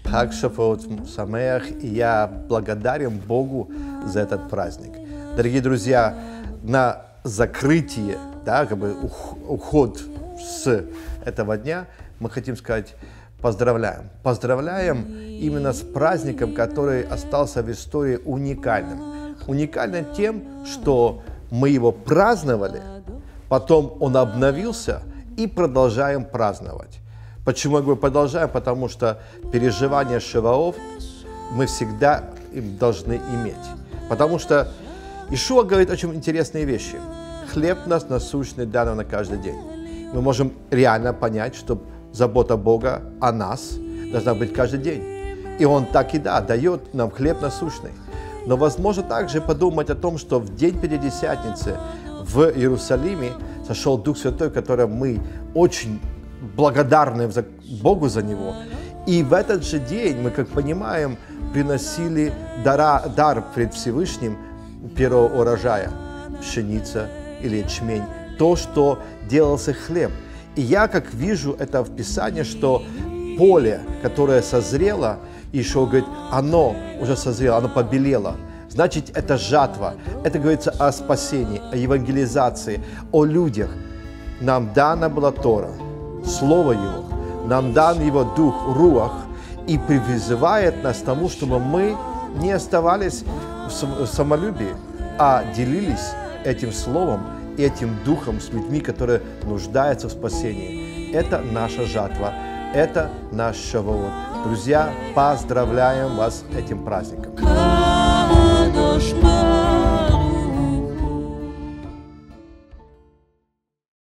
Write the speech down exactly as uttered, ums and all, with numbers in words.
Хаг Шавуот Самеах, и я благодарен Богу за этот праздник. Дорогие друзья, на закрытие, да, как бы уход с этого дня, мы хотим сказать поздравляем. Поздравляем именно с праздником, который остался в истории уникальным. Уникальным тем, что мы его праздновали, потом он обновился и продолжаем праздновать. Почему я говорю продолжаем? Потому что переживания Шавуот мы всегда им должны иметь. Потому что Иешуа говорит очень интересные вещи. Хлеб нас насущный дан нам на каждый день. Мы можем реально понять, что забота Бога о нас должна быть каждый день. И Он так и да, дает нам хлеб насущный. Но возможно также подумать о том, что в день Пятидесятницы в Иерусалиме сошел Дух Святой, которым мы очень благодарны Богу за него. И в этот же день мы, как понимаем, приносили дара, дар пред Всевышним первого урожая, пшеница или ячмень, то, что делался хлеб. И я как вижу это в Писании, что поле, которое созрело, Иешуа говорит, оно уже созрело, оно побелело. Значит, это жатва. Это говорится о спасении, о евангелизации, о людях. Нам дана была Тора, Слово Его, нам дан Его Дух, Руах, и призывает нас к тому, чтобы мы не оставались в самолюбии, а делились этим Словом и этим Духом с людьми, которые нуждаются в спасении. Это наша жатва, это наш Шавуот. Друзья, поздравляем вас этим праздником.